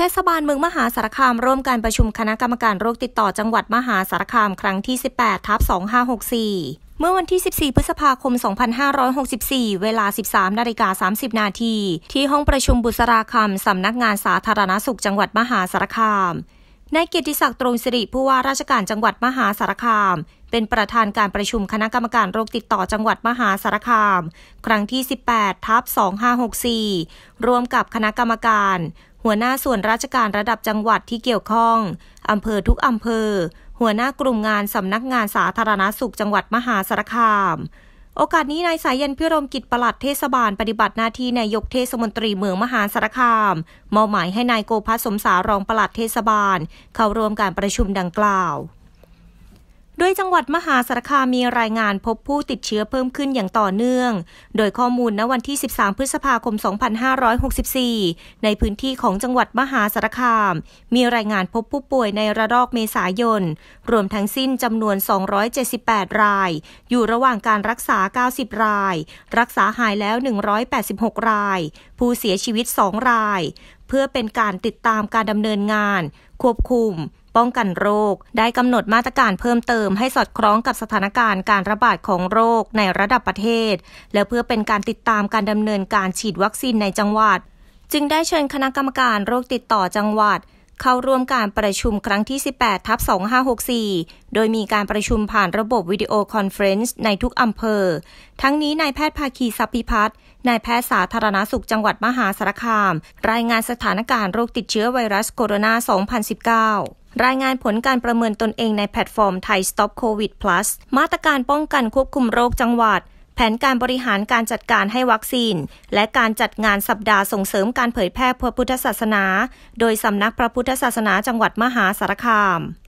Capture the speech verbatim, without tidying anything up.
ศบาลเมืองมหาสารคามร่วมการประชุมคณะกรรมการโรคติดต่อจังหวัดมหาสารคามครั้งที่ สิบแปดทับสองพันห้าร้อยหกสิบสี่ เมื่อวันที่ สิบสี่ พฤษภาคม สองพันห้าร้อยหกสิบสี่ เวลา สิบสามนาฬิกาสามสิบนาที ที่ห้องประชุมบุษราคำสำนักงานสาธารณสุขจังหวัดมหาสารคามนายเกียรติศักดิ์ตรงสิริผู้ว่าราชการจังหวัดมหาสารคามเป็นประธานการประชุมคณะกรรมการโรคติดต่อจังหวัดมหาสารคามครั้งที่ สิบแปดทับสองพันห้าร้อยหกสิบสี่ ร่วมกับคณะกรรมการหัวหน้าส่วนราชการระดับจังหวัดที่เกี่ยวข้องอำเภอทุกอำเภอหัวหน้ากลุ่มงานสำนักงานสาธารณสุขจังหวัดมหาสารคามโอกาสนี้นายสายันพิรมกิจปลัดเทศบาลปฏิบัติหน้าที่นายกเทศมนตรีเมืองมหาสารคามมอบหมายให้นายโกภัสสมสารองปลัดเทศบาลเข้าร่วมการประชุมดังกล่าวโดยจังหวัดมหาสารคามมีรายงานพบผู้ติดเชื้อเพิ่มขึ้นอย่างต่อเนื่องโดยข้อมูลณวันที่ สิบสาม พฤษภาคม สองพันห้าร้อยหกสิบสี่ ในพื้นที่ของจังหวัดมหาสารคามมีรายงานพบผู้ป่วยในระลอกเมษายนรวมทั้งสิ้นจำนวน สองร้อยเจ็ดสิบแปด รายอยู่ระหว่างการรักษา เก้าสิบ รายรักษาหายแล้ว หนึ่งร้อยแปดสิบหก รายผู้เสียชีวิต สอง รายเพื่อเป็นการติดตามการดำเนินงานควบคุมป้องกันโรคได้กำหนดมาตรการเพิ่มเติมให้สอดคล้องกับสถานการณ์การระบาดของโรคในระดับประเทศและเพื่อเป็นการติดตามการดำเนินการฉีดวัคซีนในจังหวัดจึงได้เชิญคณะกรรมการโรคติดต่อจังหวัดเข้าร่วมการประชุมครั้งที่ สิบแปดทับสองพันห้าร้อยหกสิบสี่ โดยมีการประชุมผ่านระบบวิดีโอคอนเฟอเรนซ์ในทุกอำเภอทั้งนี้นายแพทย์ภาคีทรัพย์พิพัฒน์นายแพทย์สาธารณสุขจังหวัดมหาสารคามรายงานสถานการณ์โรคติดเชื้อไวรัสโคโรนา สองพันสิบเก้ารายงานผลการประเมินตนเองในแพลตฟอร์มไทย Stop COVID Plus มาตรการป้องกันควบคุมโรคจังหวัดแผนการบริหารการจัดการให้วัคซีนและการจัดงานสัปดาห์ส่งเสริมการเผยแพร่พระพุทธศาสนาโดยสำนักพระพุทธศาสนาจังหวัดมหาสารคาม